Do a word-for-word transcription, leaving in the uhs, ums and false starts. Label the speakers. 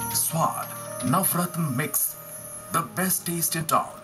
Speaker 1: स्वाद Navratan mix, the best taste in town.